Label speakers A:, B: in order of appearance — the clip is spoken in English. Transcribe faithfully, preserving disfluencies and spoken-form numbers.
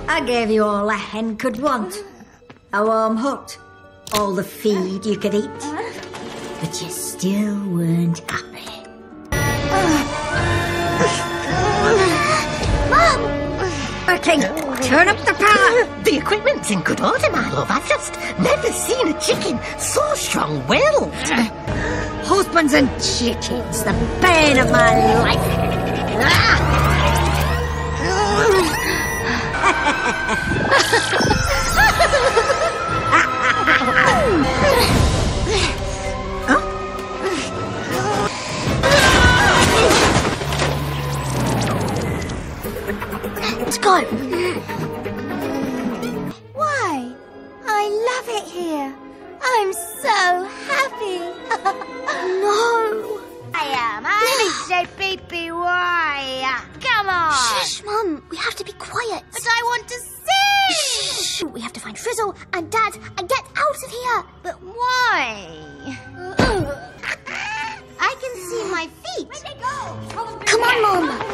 A: I gave you all a hen could want. A warm hut, all the feed you could eat. But you still weren't happy.
B: Mum!
A: Okay, turn up the power.
C: The equipment's in good order, my love. I've just never seen a chicken so strong-willed.
A: Husbands and chickens, the bane of my life.
B: Let's go. Why? I love it here. I'm so happy. No.
D: I am. I'm so baby. Why? Come on.
B: Shush, Mum. We have to be quiet.
D: But I want to see.
B: Shh. We have to find Frizzle and Dad and get out of here.
D: But why? I can see my feet.
B: Come on, Mum.